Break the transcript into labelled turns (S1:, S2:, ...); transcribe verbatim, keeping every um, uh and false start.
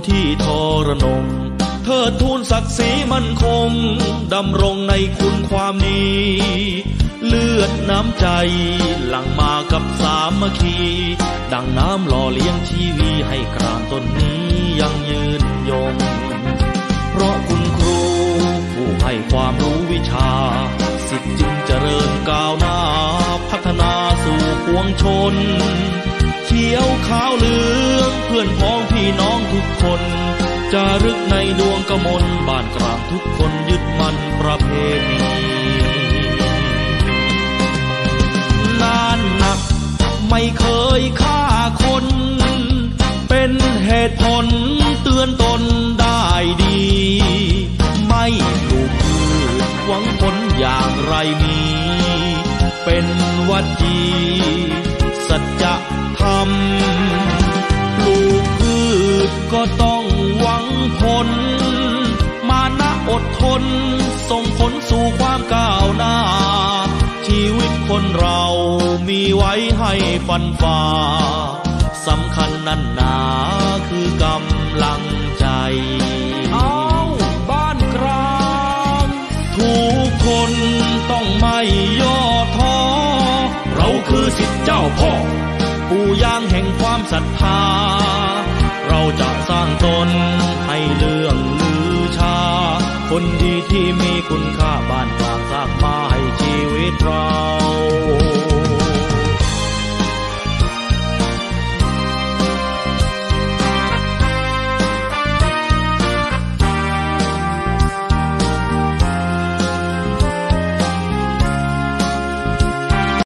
S1: ที่ทรนงเทิดทูนศักดิ์ศรีมั่นคงดำรงในคุณความดีเลือดน้ำใจหลั่งมากับสามัคคีดังน้ำหล่อเลี้ยงชีวีให้กรานต้นนี้ยังยืนยงเพราะคุณครูผู้ให้ความรู้วิชาสิทธิ์จึงเจริญก้าวหน้าพัฒนาสู่ปวงชนเขียวขาวเหลืองเพื่อนพ้องพี่น้องทุกคนจารึกในดวงกมลบ้านกลางทุกคนยึดมั่นประเพณีนานหนักไม่เคยฆ่าคนเป็นเหตุผลเตือนตนได้ดีไม่ปลูกพืชหวังผลอย่างไรมีเป็นวัจจีสัจธรรมปลูกพืชก็ต้องหวังผลมานะอดทนส่งผลสู่ความก้าวหน้าชีวิตคนเรามีไว้ให้ฟันฝ่าสำคัญนั่นหนาคือกำลังใจเอาบ้านกลางทุกคนต้องไม่ย่อท้อเราคือศิษย์เจ้าพ่อปู่ย่างแห่งความศรัทธาเราจะสร้างตนให้เลื่องลือชาคนดีที่มีคุณค่าบ้านกลางสา